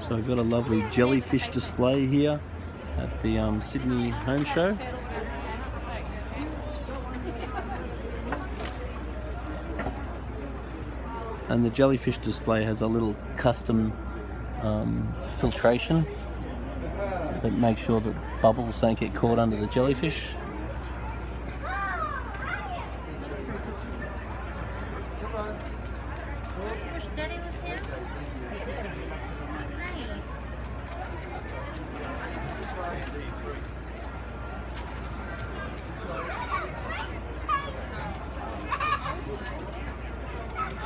So we've got a lovely jellyfish display here at the Sydney Home Show. And the jellyfish display has a little custom filtration that makes sure that bubbles don't get caught under the jellyfish. Wish Daddy was here. Hey.